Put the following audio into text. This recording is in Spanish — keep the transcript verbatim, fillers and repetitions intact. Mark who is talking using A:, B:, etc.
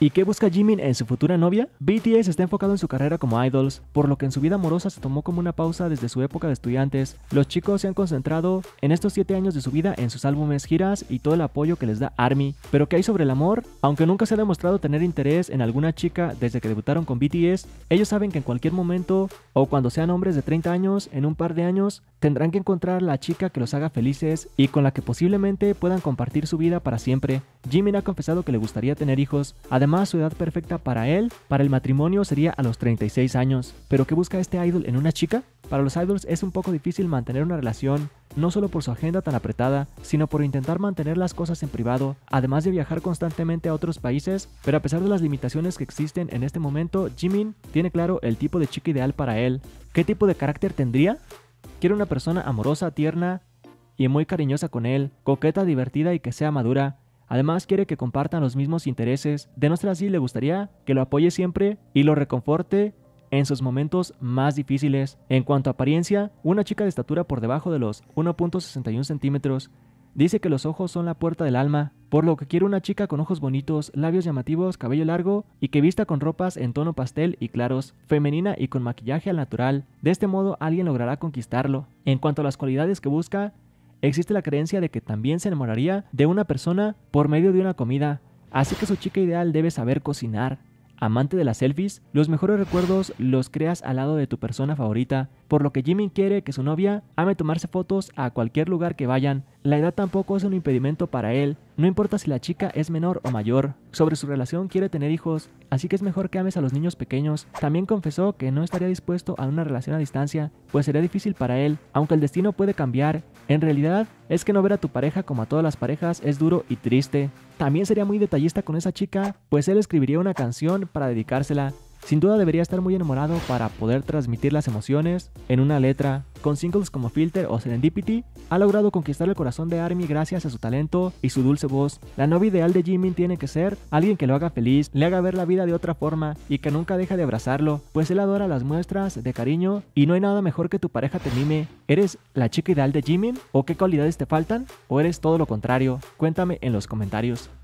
A: ¿Y qué busca Jimin en su futura novia? B T S está enfocado en su carrera como idols, por lo que en su vida amorosa se tomó como una pausa desde su época de estudiantes. Los chicos se han concentrado en estos siete años de su vida en sus álbumes, giras y todo el apoyo que les da ARMY. Pero ¿qué hay sobre el amor? Aunque nunca se ha demostrado tener interés en alguna chica desde que debutaron con B T S, ellos saben que en cualquier momento o cuando sean hombres de treinta años, en un par de años, tendrán que encontrar la chica que los haga felices y con la que posiblemente puedan compartir su vida para siempre. Jimin ha confesado que le gustaría tener hijos. Además, su edad perfecta para él, para el matrimonio, sería a los treinta y seis años. ¿Pero qué busca este idol en una chica? Para los idols es un poco difícil mantener una relación, no solo por su agenda tan apretada, sino por intentar mantener las cosas en privado, además de viajar constantemente a otros países. Pero a pesar de las limitaciones que existen en este momento, Jimin tiene claro el tipo de chica ideal para él. ¿Qué tipo de carácter tendría? Quiere una persona amorosa, tierna y muy cariñosa con él, coqueta, divertida y que sea madura. Además quiere que compartan los mismos intereses. De no ser así, le gustaría que lo apoye siempre y lo reconforte en sus momentos más difíciles. En cuanto a apariencia, una chica de estatura por debajo de los uno punto sesenta y uno centímetros. Dice que los ojos son la puerta del alma, por lo que quiere una chica con ojos bonitos, labios llamativos, cabello largo y que vista con ropas en tono pastel y claros, femenina y con maquillaje al natural. De este modo alguien logrará conquistarlo. En cuanto a las cualidades que busca, existe la creencia de que también se enamoraría de una persona por medio de una comida, así que su chica ideal debe saber cocinar. Amante de las selfies, los mejores recuerdos los creas al lado de tu persona favorita, por lo que Jimin quiere que su novia ame tomarse fotos a cualquier lugar que vayan. La edad tampoco es un impedimento para él, no importa si la chica es menor o mayor. Sobre su relación, quiere tener hijos, así que es mejor que ames a los niños pequeños. También confesó que no estaría dispuesto a una relación a distancia, pues sería difícil para él, aunque el destino puede cambiar. En realidad, es que no ver a tu pareja como a todas las parejas es duro y triste. También sería muy detallista con esa chica, pues él escribiría una canción para dedicársela. Sin duda debería estar muy enamorado para poder transmitir las emociones en una letra. Con singles como Filter o Serendipity, ha logrado conquistar el corazón de ARMY gracias a su talento y su dulce voz. La novia ideal de Jimin tiene que ser alguien que lo haga feliz, le haga ver la vida de otra forma y que nunca deje de abrazarlo, pues él adora las muestras de cariño y no hay nada mejor que tu pareja te mime. ¿Eres la chica ideal de Jimin? ¿O qué cualidades te faltan? ¿O eres todo lo contrario? Cuéntame en los comentarios.